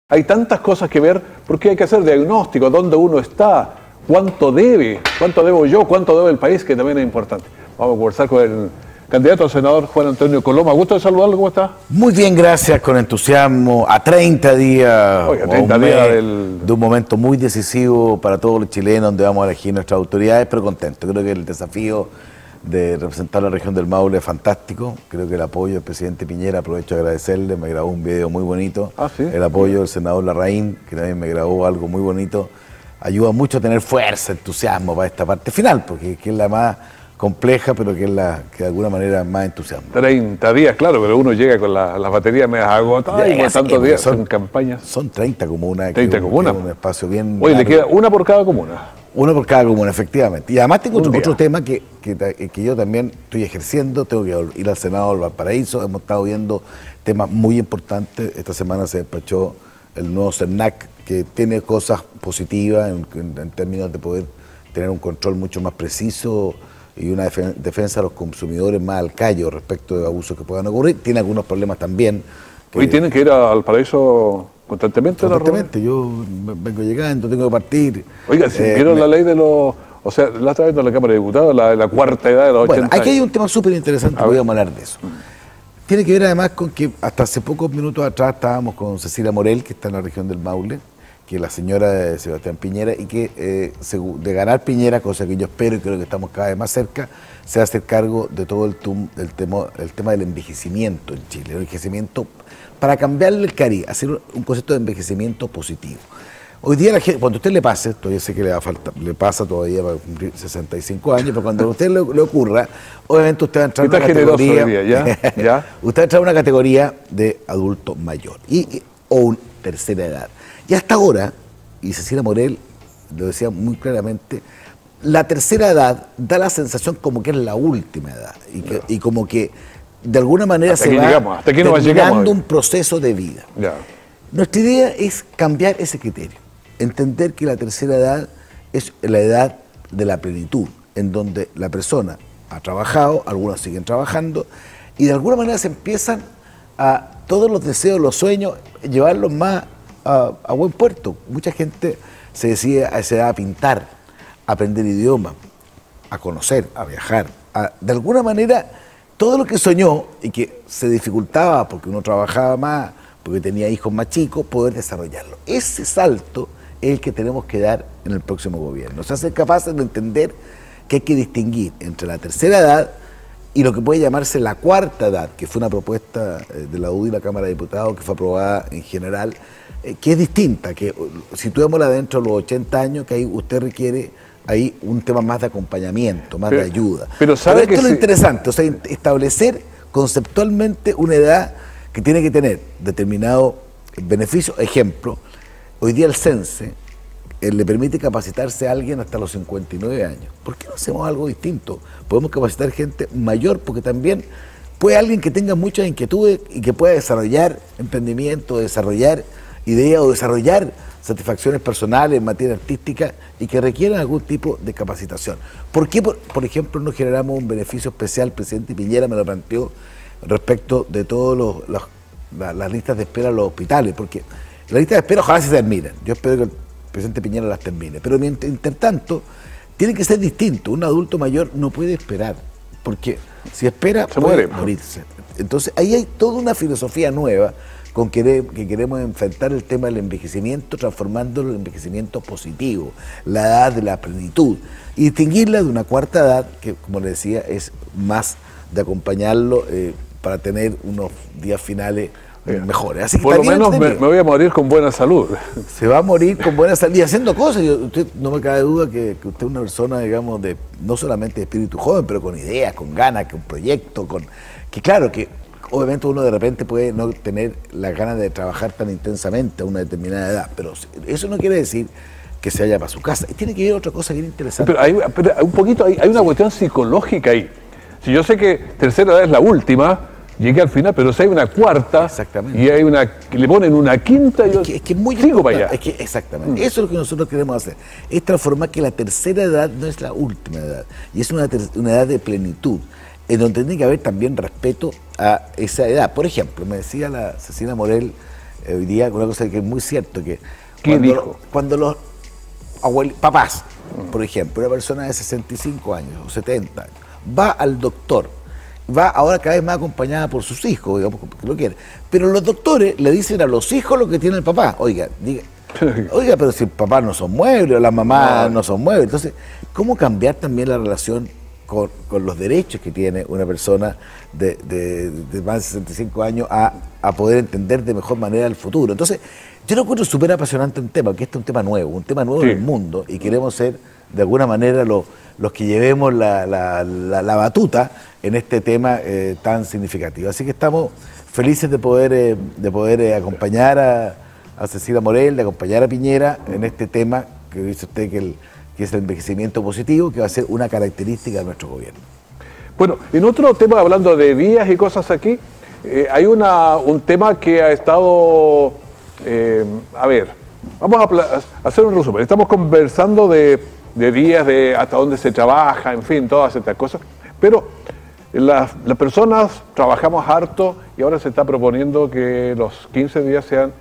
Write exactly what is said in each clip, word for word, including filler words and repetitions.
Hay tantas cosas que ver, porque hay que hacer diagnóstico, dónde uno está, cuánto debe, cuánto debo yo, cuánto debe el país, que también es importante. Vamos a conversar con el candidato al senador Juan Antonio Coloma. Gusto de saludarlo, ¿cómo está? Muy bien, gracias, con entusiasmo, a treinta días, Oiga, treinta días del... de un momento muy decisivo para todos los chilenos, donde vamos a elegir nuestras autoridades, pero contento. Creo que el desafío de representar la región del Maule es fantástico. Creo que el apoyo del presidente Piñera, aprovecho de agradecerle, me grabó un video muy bonito. Ah, ¿sí? El apoyo del senador Larraín, que también me grabó algo muy bonito, ayuda mucho a tener fuerza, entusiasmo para esta parte final, porque que es la más compleja, pero que es la que de alguna manera más entusiasma. treinta días, claro, pero uno llega con las la baterías medio agotadas y por tantos días son, en campaña. Son treinta comunas. treinta comunas. Un espacio bien... Oye, le queda una por cada comuna. Una por cada comuna, efectivamente. Y además tengo otro, otro tema que, que, que yo también estoy ejerciendo, tengo que ir al Senado del Valparaíso, hemos estado viendo temas muy importantes. Esta semana se despachó el nuevo CERNAC, que tiene cosas positivas en, en, en términos de poder tener un control mucho más preciso y una defen defensa de los consumidores más al callo respecto de abusos que puedan ocurrir. Tiene algunos problemas también. Hoy tienen que ir al paraíso constantemente. Constantemente, yo vengo llegando, tengo que partir. Oiga, si eh, vieron me... la ley de los... O sea, la está viendo en la Cámara de Diputados, la, la cuarta edad de los bueno, ochenta aquí años. Hay un tema súper interesante, voy a hablar de eso. Tiene que ver además con que hasta hace pocos minutos atrás estábamos con Cecilia Morel, que está en la región del Maule, que es la señora de Sebastián Piñera, y que eh, de ganar Piñera, cosa que yo espero y creo que estamos cada vez más cerca, se va a hacer cargo de todo el, tum, el, tema, el tema del envejecimiento en Chile, el envejecimiento para cambiarle el cari, hacer un concepto de envejecimiento positivo. Hoy día, la gente, cuando a usted le pase, todavía sé que le, va a falta, le pasa todavía para cumplir sesenta y cinco años, pero cuando a usted le, le ocurra, obviamente usted va a entrar en una categoría, día, ¿ya? ¿Ya? Usted va a entrar en una categoría de adulto mayor y, y, o un tercera edad. Y hasta ahora, y Cecilia Morel lo decía muy claramente, la tercera edad da la sensación como que es la última edad y, que, y como que de alguna manera hasta se va llegamos, hasta aquí no terminando un proceso de vida. Ya. Nuestra idea es cambiar ese criterio, entender que la tercera edad es la edad de la plenitud, en donde la persona ha trabajado, algunos siguen trabajando, y de alguna manera se empiezan a todos los deseos, los sueños, llevarlos más a, a buen puerto. Mucha gente se decide a esa edad a pintar, a aprender idiomas, a conocer, a viajar, a, de alguna manera todo lo que soñó y que se dificultaba porque uno trabajaba más, porque tenía hijos más chicos, poder desarrollarlo. Ese salto es el que tenemos que dar en el próximo gobierno. O sea, ser capaces de entender que hay que distinguir entre la tercera edad y lo que puede llamarse la cuarta edad, que fue una propuesta de la U D I y la Cámara de Diputados, que fue aprobada en general, eh, que es distinta, que situémosla dentro de los ochenta años, que ahí usted requiere ahí un tema más de acompañamiento, más pero, de ayuda. Pero, ¿sabe pero esto que es lo si... interesante, o sea, establecer conceptualmente una edad que tiene que tener determinado beneficio. Ejemplo, hoy día el CENSE eh, le permite capacitarse a alguien hasta los cincuenta y nueve años. ¿Por qué no hacemos algo distinto? Podemos capacitar gente mayor, porque también puede alguien que tenga muchas inquietudes y que pueda desarrollar emprendimiento, desarrollar ideas o desarrollar satisfacciones personales en materia artística y que requieran algún tipo de capacitación. ¿Por qué, por, por ejemplo, no generamos un beneficio especial? El presidente Piñera me lo planteó respecto de todas la, las listas de espera en los hospitales, porque las listas de espera ojalá se terminen. Yo espero que el presidente Piñera las termine, pero mientras tanto tiene que ser distinto. Un adulto mayor no puede esperar, porque si espera se puede muere. morirse. Entonces ahí hay toda una filosofía nueva con que, que queremos enfrentar el tema del envejecimiento, transformándolo en envejecimiento positivo, la edad de la plenitud, y distinguirla de una cuarta edad que, como le decía, es más de acompañarlo eh, para tener unos días finales eh, mejores. Así que por lo menos me, me voy a morir con buena salud. Se va a morir con buena salud y haciendo cosas. Yo, usted, no me cabe duda que, que usted es una persona, digamos, de no solamente de espíritu joven, pero con ideas, con ganas, con proyectos, con que claro que obviamente uno de repente puede no tener las ganas de trabajar tan intensamente a una determinada edad, pero eso no quiere decir que se vaya para su casa. Y tiene que ver otra cosa bien interesante. Pero hay, pero un poquito, hay, hay una cuestión psicológica ahí. Si yo sé que tercera edad es la última, llegué al final, pero si hay una cuarta, exactamente, y hay una, le ponen una quinta, y yo es que, es que muy sigo para allá. Es que exactamente, mm. Eso es lo que nosotros queremos hacer, es transformar que la tercera edad no es la última edad, y es una, una edad de plenitud, en donde tiene que haber también respeto a esa edad. Por ejemplo, me decía la Cecilia Morel eh, hoy día una cosa que es muy cierto, que ¿Qué cuando, dijo? cuando los abuelos, papás, por ejemplo, una persona de sesenta y cinco años o setenta años, va al doctor, va ahora cada vez más acompañada por sus hijos, digamos, porque lo quiere, pero los doctores le dicen a los hijos lo que tiene el papá. Oiga, diga, oiga, pero si el papá no son muebles, o las mamás no, no son muebles, entonces, ¿cómo cambiar también la relación con, con los derechos que tiene una persona de, de, de más de sesenta y cinco años a, a poder entender de mejor manera el futuro? Entonces, yo lo encuentro súper apasionante un tema, porque este es un tema nuevo, un tema nuevo sí. en el mundo, y queremos ser, de alguna manera, los, los que llevemos la, la, la, la batuta en este tema eh, tan significativo. Así que estamos felices de poder, eh, de poder eh, acompañar a, a Cecilia Morel, de acompañar a Piñera en este tema que dice usted que, el, que es el envejecimiento positivo, que va a ser una característica de nuestro gobierno. Bueno, en otro tema, hablando de vías y cosas aquí, eh, hay una, un tema que ha estado... Eh, a ver, vamos a, a hacer un resumen. Estamos conversando de, de días, de hasta dónde se trabaja, en fin, todas estas cosas. Pero las, las personas trabajamos harto y ahora se está proponiendo que los quince días sean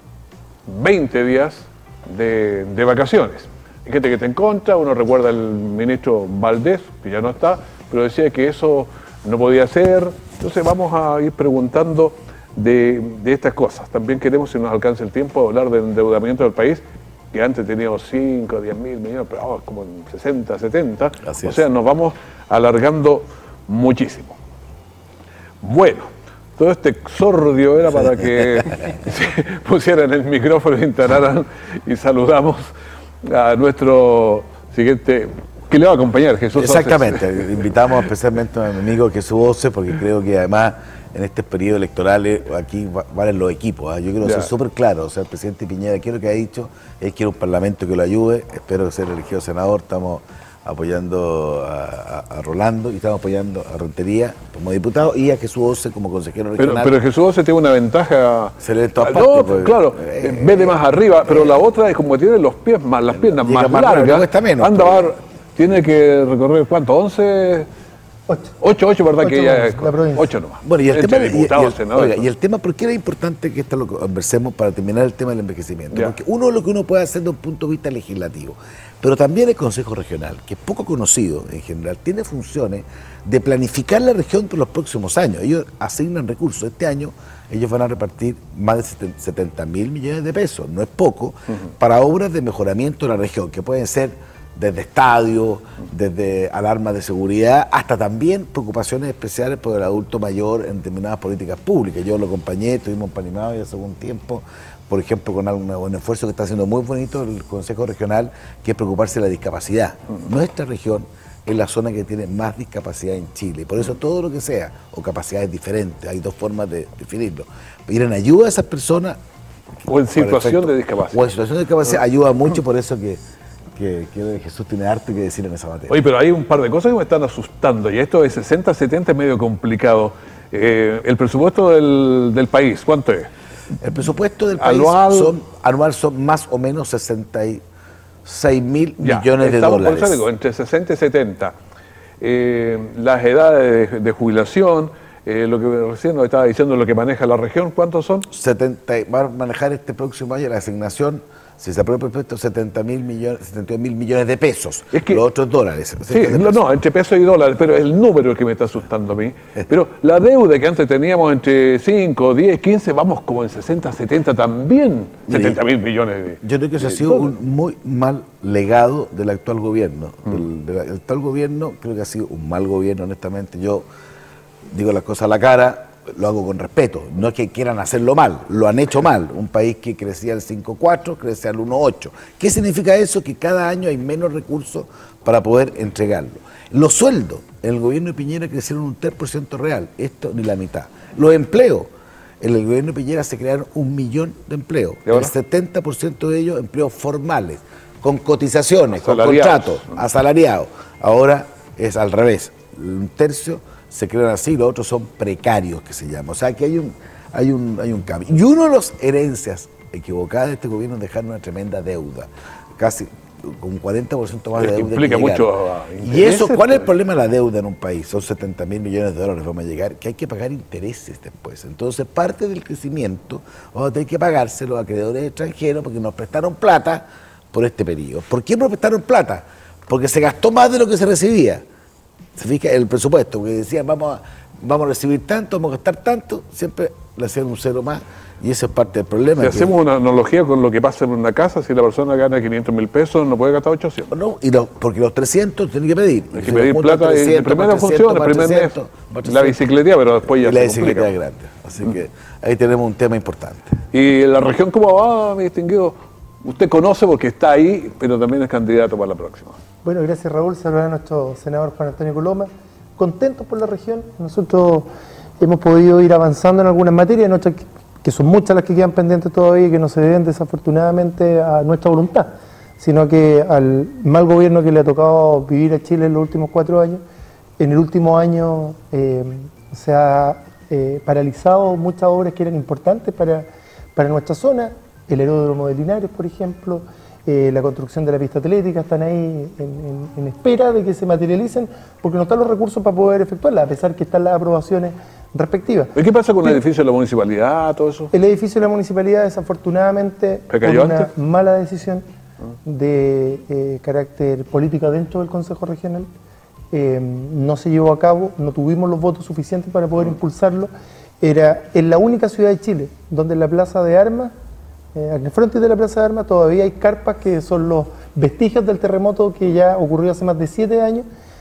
veinte días de, de vacaciones. Hay gente que está en contra, uno recuerda al ministro Valdés, que ya no está, pero decía que eso no podía ser. Entonces vamos a ir preguntando De, de estas cosas. También queremos, si nos alcanza el tiempo, hablar del endeudamiento del país, que antes teníamos cinco, diez mil millones, pero ahora como en sesenta, setenta. Así o sea, es. Nos vamos alargando muchísimo. Bueno, todo este exordio era para que se pusieran el micrófono, instalaran y saludamos a nuestro siguiente, que le va a acompañar, Jesús. Exactamente, Oces. Invitamos especialmente a mi amigo Jesús Oces, porque creo que además en este periodo electoral aquí valen los equipos. ¿eh? Yo quiero ya. ser súper claro, o sea, el presidente Piñera, ¿qué es lo que ha dicho? Él quiere un parlamento que lo ayude, espero ser elegido senador, estamos apoyando a, a, a Rolando y estamos apoyando a Rentería como diputado y a Jesús Oces como consejero regional. Pero, pero Jesús Oces tiene una ventaja. Se le ve en todas no, partes, pues, claro, eh, ve de más arriba, pero eh, la otra es como tiene los pies más, las piernas más, más largas, cuesta menos, anda pues. Tiene que recorrer, ¿cuánto? once... Ocho. Ocho, ocho, ¿verdad? Ocho que ya es ocho nomás. Bueno, y el, tema, diputado, y, y, el, senador, oiga, y el tema, ¿por qué era importante que esto lo conversemos para terminar el tema del envejecimiento? Ya. Porque uno lo que uno puede hacer desde un punto de vista legislativo, pero también el Consejo Regional, que es poco conocido en general, tiene funciones de planificar la región por los próximos años. Ellos asignan recursos. Este año ellos van a repartir más de setenta mil millones de pesos, no es poco, uh-huh. para obras de mejoramiento de la región, que pueden ser desde estadios, desde alarmas de seguridad, hasta también preocupaciones especiales por el adulto mayor en determinadas políticas públicas. Yo lo acompañé, estuvimos empanimados ya hace algún tiempo, por ejemplo, con un, un esfuerzo que está haciendo muy bonito el Consejo Regional, que es preocuparse de la discapacidad. Nuestra región es la zona que tiene más discapacidad en Chile, y por eso todo lo que sea, o capacidades diferentes, hay dos formas de definirlo, ir en ayuda a esas personas. O en situación de discapacidad. O en situación de discapacidad, ayuda mucho, por eso que Que, que Jesús tiene harto que decir en esa materia. Oye, pero hay un par de cosas que me están asustando, y esto de sesenta, setenta es medio complicado. Eh, el presupuesto del, del país, ¿cuánto es? El presupuesto del país anual son, anual son más o menos sesenta y seis mil millones de dólares. Por eso digo, entre sesenta y setenta. Eh, las edades de, de jubilación, eh, lo que recién nos estaba diciendo, lo que maneja la región, ¿cuántos son? setenta, va a manejar este próximo año la asignación, si se aprueba el presupuesto, setenta mil millones, setenta y un mil millones de pesos. Es que, los otros dólares. Sí, no, no, entre pesos y dólares, pero es el número el que me está asustando a mí. Pero la deuda que antes teníamos entre cinco, diez, quince, vamos como en sesenta, setenta también. setenta mil millones de Yo creo que eso ha sido dólares. Un muy mal legado del actual gobierno. Mm. Del, del actual gobierno creo que ha sido un mal gobierno, honestamente. Yo digo las cosas a la cara, lo hago con respeto, no es que quieran hacerlo mal, lo han hecho mal. Un país que crecía al cinco cuatro, crece al uno ocho. ¿Qué significa eso? Que cada año hay menos recursos para poder entregarlo. Los sueldos en el gobierno de Piñera crecieron un tres por ciento real, esto ni la mitad. Los empleos, en el gobierno de Piñera se crearon un millón de empleos, el setenta por ciento de ellos empleos formales, con cotizaciones, con contratos, asalariados. Ahora es al revés, un tercio se crean así, los otros son precarios, que se llama. O sea, que hay un, hay un, hay un cambio. Y una de las herencias equivocadas de este gobierno es dejar una tremenda deuda. Casi con cuarenta por ciento más de Es que deuda. implica que llegar. mucho Y eso, intereses, ¿cuál es el pues. problema de la deuda en un país? Son setenta mil millones de dólares, vamos a llegar, que hay que pagar intereses después. Entonces, parte del crecimiento vamos a tener que pagárselo a acreedores extranjeros porque nos prestaron plata por este periodo. ¿Por qué nos prestaron plata? Porque se gastó más de lo que se recibía. Se fija el presupuesto, porque decían vamos a, vamos a recibir tanto, vamos a gastar tanto, siempre le hacían un cero más y eso es parte del problema. Si que, hacemos una analogía con lo que pasa en una casa, si la persona gana quinientos mil pesos, no puede gastar ochocientos. no, y lo, porque los trescientos tienen que pedir. Hay que pedir plata y de primera función, el primer mes, la bicicletería, pero después ya y la se bicicleta complica. es grande. Así que ahí tenemos un tema importante. ¿Y la región cómo va, mi distinguido? Usted conoce porque está ahí, pero también es candidato para la próxima. Bueno, gracias Raúl, saludar a nuestro senador Juan Antonio Coloma. Contentos por la región, nosotros hemos podido ir avanzando en algunas materias, nuestras, que son muchas las que quedan pendientes todavía y que no se deben desafortunadamente a nuestra voluntad, sino que al mal gobierno que le ha tocado vivir a Chile en los últimos cuatro años. En el último año eh, se ha eh, paralizado muchas obras que eran importantes para, para nuestra zona, el aeródromo de Linares, por ejemplo, eh, la construcción de la pista atlética, están ahí en, en, en espera de que se materialicen, porque no están los recursos para poder efectuarlas, a pesar que están las aprobaciones respectivas. ¿Y qué pasa con el Pero, edificio de la municipalidad, todo eso? el edificio de la municipalidad, desafortunadamente, ¿Se por cayó una antes? mala decisión de eh, carácter político dentro del Consejo Regional, eh, no se llevó a cabo, no tuvimos los votos suficientes para poder impulsarlo. Era en la única ciudad de Chile donde en la Plaza de Armas, eh, en el frente de la Plaza de Armas, todavía hay carpas que son los vestigios del terremoto que ya ocurrió hace más de siete años,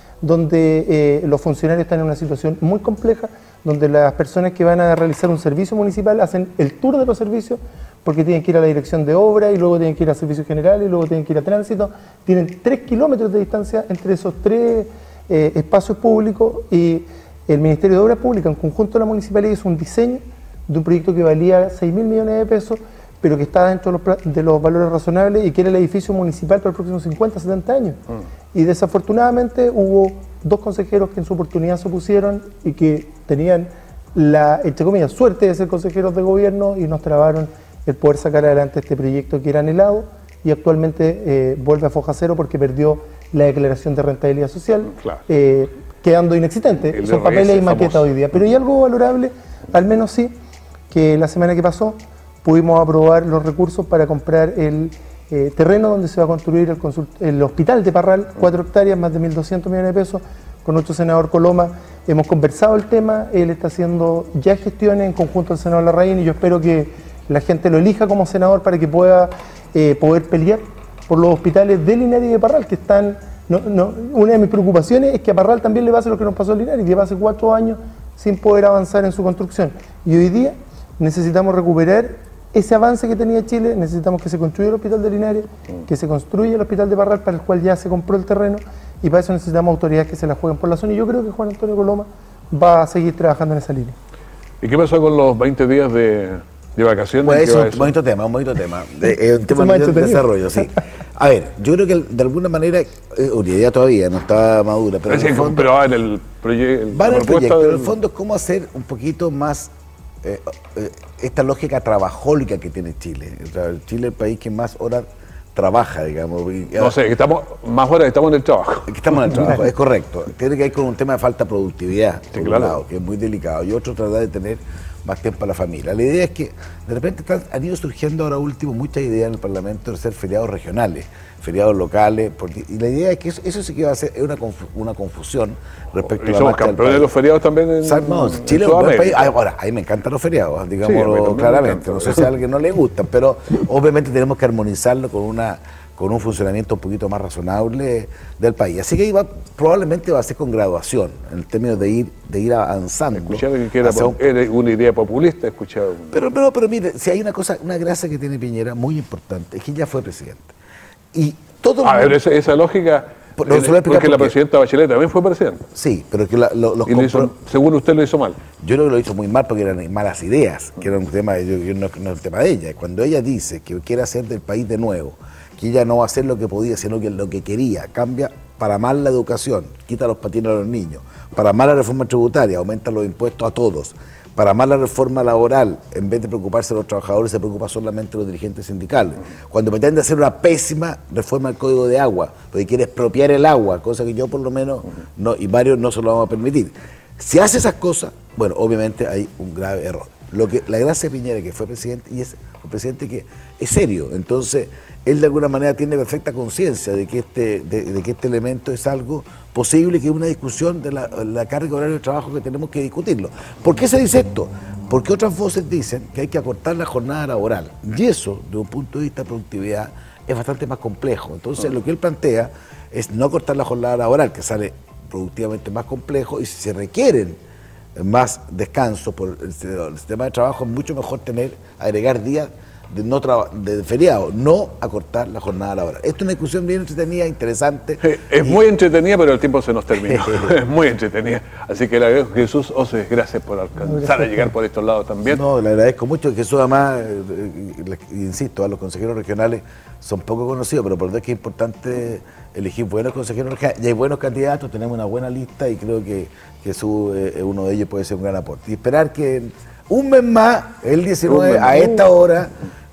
donde eh, los funcionarios están en una situación muy compleja, donde las personas que van a realizar un servicio municipal hacen el tour de los servicios porque tienen que ir a la dirección de obra y luego tienen que ir a servicios generales y luego tienen que ir a tránsito. Tienen tres kilómetros de distancia entre esos tres eh, espacios públicos y el Ministerio de Obras Públicas, en conjunto de la municipalidad, hizo un diseño de un proyecto que valía seis mil millones de pesos, pero que está dentro de los, de los valores razonables y que era el edificio municipal para los próximos cincuenta, setenta años. Mm. Y desafortunadamente hubo dos consejeros que en su oportunidad se opusieron y que tenían la, entre comillas, suerte de ser consejeros de gobierno y nos trabaron el poder sacar adelante este proyecto que era anhelado y actualmente eh, vuelve a foja cero porque perdió la declaración de rentabilidad social, claro. eh, quedando inexistente. El Son papeles y maquetas hoy día. Pero hay algo valorable, al menos sí, que la semana que pasó pudimos aprobar los recursos para comprar el eh, terreno donde se va a construir el, el hospital de Parral, cuatro hectáreas, más de mil doscientos millones de pesos. Con nuestro senador Coloma hemos conversado el tema, él está haciendo ya gestiones en conjunto al senador Larraín y yo espero que la gente lo elija como senador para que pueda eh, poder pelear por los hospitales de Linares y de Parral, que están... No, no, una de mis preocupaciones es que a Parral también le pase lo que nos pasó a Linares, que lleva hace cuatro años sin poder avanzar en su construcción. Y hoy día necesitamos recuperar ese avance que tenía Chile, necesitamos que se construya el hospital de Linares, que se construya el hospital de Parral, para el cual ya se compró el terreno, y para eso necesitamos autoridades que se la jueguen por la zona. Y yo creo que Juan Antonio Coloma va a seguir trabajando en esa línea. ¿Y qué pasó con los veinte días de, de vacaciones? Pues es un bonito tema, un bonito tema. Es un tema de desarrollo, sí. A ver, yo creo que de alguna manera, eh, una idea todavía no está madura, pero, en el fondo, pero va en el, proye va en el proyecto. Del... En el fondo es cómo hacer un poquito más eh, eh, esta lógica trabajólica que tiene Chile. O sea, Chile es el país que más horas trabaja, digamos. Y, no sé, que estamos más horas, estamos en el trabajo. Que estamos en el trabajo, es correcto. Tiene que ver con un tema de falta de productividad, sí, por claro. un lado, que es muy delicado, y otro tratar de tener más tiempo para la familia. La idea es que de repente están, han ido surgiendo ahora último muchas ideas en el Parlamento de hacer feriados regionales, feriados locales, porque, y la idea es que eso, eso sí que va a ser una, confu, una confusión respecto y a la somos campeones de los feriados también en, no, en Chile es un buen país. Ahora, a mí me encantan los feriados, digámoslo sí, claramente, no sé si a alguien no le gustan, pero obviamente tenemos que armonizarlo con una con un funcionamiento un poquito más razonable del país. Así que ahí va, probablemente va a ser con graduación, en el término de ir, de ir avanzando. Escucharon que era, un, era una idea populista, escuchado. Pero, pero, pero mire, si hay una cosa, una gracia que tiene Piñera muy importante, es que ya fue presidente. Y todo a ver, esa, esa lógica, por, no, eh, porque por la presidenta Bachelet también fue presidente. Sí, pero que la, lo, los y lo hizo, según usted lo hizo mal. Yo creo que lo hizo muy mal porque eran malas ideas, que era un tema, yo, yo no, no es el tema de ella. Cuando ella dice que quiere hacer del país de nuevo, que ella no va a hacer lo que podía, sino que lo que quería, cambia para mal la educación, quita los patines a los niños, para mal la reforma tributaria, aumenta los impuestos a todos, para más la reforma laboral, en vez de preocuparse de los trabajadores, se preocupa solamente de los dirigentes sindicales. Cuando pretende hacer una pésima reforma del Código de Agua, porque quiere expropiar el agua, cosa que yo por lo menos, no, y varios no se lo vamos a permitir. Si hace esas cosas, bueno, obviamente hay un grave error. Lo que la gracia de Piñera, que fue presidente, y es un presidente que es serio, entonces él de alguna manera tiene perfecta conciencia de que este de, de que este elemento es algo posible, que es una discusión de la, la carga horaria de trabajo que tenemos que discutirlo. ¿Por qué se dice esto? Porque otras voces dicen que hay que acortar la jornada laboral, y eso, de un punto de vista de productividad, es bastante más complejo. Entonces, lo que él plantea es no acortar la jornada laboral, que sale productivamente más complejo, y si se requieren más descanso por el, el sistema de trabajo, es mucho mejor tener, agregar días de, no de feriado, no acortar la jornada laboral. Esto es una discusión bien entretenida, interesante. Sí, es y... muy entretenida, pero el tiempo se nos terminó. Es muy entretenida. Así que le agradezco, Jesús Oces, gracias por alcanzar a llegar por estos lados también. No, le agradezco mucho. Jesús, además, eh, insisto, a los consejeros regionales son poco conocidos, pero por eso es que es importante elegir buenos consejeros regionales. Y hay buenos candidatos, tenemos una buena lista y creo que Jesús, eh, uno de ellos, puede ser un gran aporte. Y esperar que un mes más, el diecinueve, a esta hora,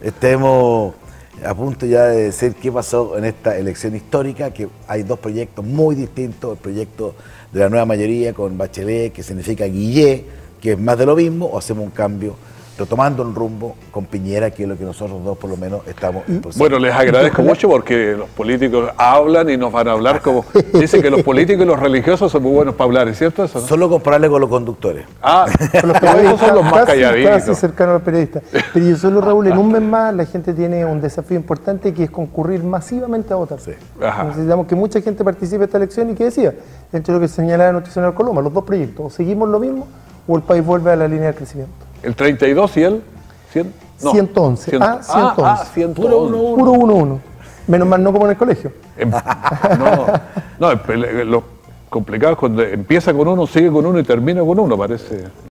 estemos a punto ya de decir qué pasó en esta elección histórica, que hay dos proyectos muy distintos, el proyecto de la nueva mayoría con Bachelet, que significa Guillé, que es más de lo mismo, o hacemos un cambio retomando el rumbo con Piñera, que es lo que nosotros dos por lo menos estamos impulsando. Bueno, les agradezco mucho porque los políticos hablan y nos van a hablar como... Dicen que los políticos y los religiosos son muy buenos para hablar, ¿es cierto eso? ¿No? Solo compararle con los conductores. Ah, Con los esos son los más casi, calladitos. casi cercanos a los periodistas. Pero yo solo, Raúl, en un mes más la gente tiene un desafío importante, que es concurrir masivamente a votar. Sí. Ajá. Necesitamos que mucha gente participe en esta elección y que decía, dentro de lo que señalaba nuestro senador Coloma, los dos proyectos, o seguimos lo mismo o el país vuelve a la línea de crecimiento. ¿El treinta y dos y el cien? No, ciento once. cien. Ah, ciento once. Ah, ah, ciento once. Puro uno uno. Puro uno uno. Menos mal no como en el colegio. Em, No, no, lo complicado es cuando empieza con uno, sigue con uno y termina con uno, parece.